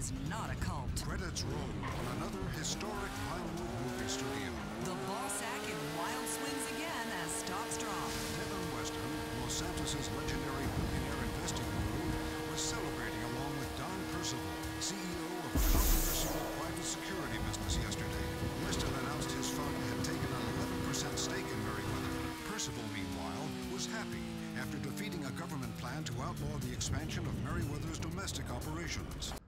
is not a cult. Credits roll on another historic Vinewood movie studio. The ball sack in wild swings again as stocks drop. Devin Weston, Los Santos' legendary billionaire investing guru, was celebrating along with Don Percival, CEO of a controversial private security business yesterday. Weston announced his fund had taken an 11% stake in Merryweather. Percival, meanwhile, was happy after defeating a government plan to outlaw the expansion of Merryweather's domestic operations.